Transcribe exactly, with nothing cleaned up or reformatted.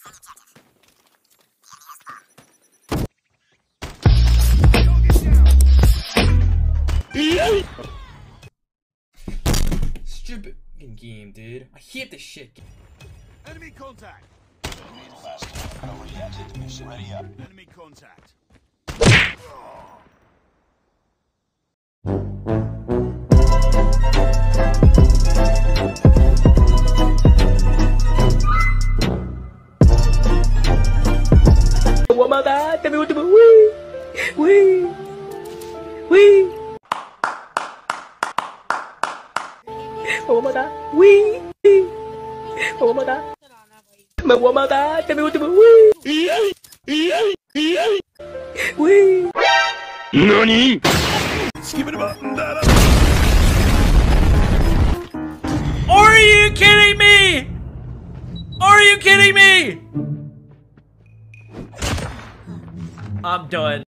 Stupid game, dude. I hate this shit. Enemy contact. Ready up. Enemy contact. One more time. Tell me what to do. Wee, wee, wee. One more time. Wee, wee. One more time. One more time. Tell me what to do. Wee, wee. Nani? Are you kidding me? Are you kidding me? I'm done.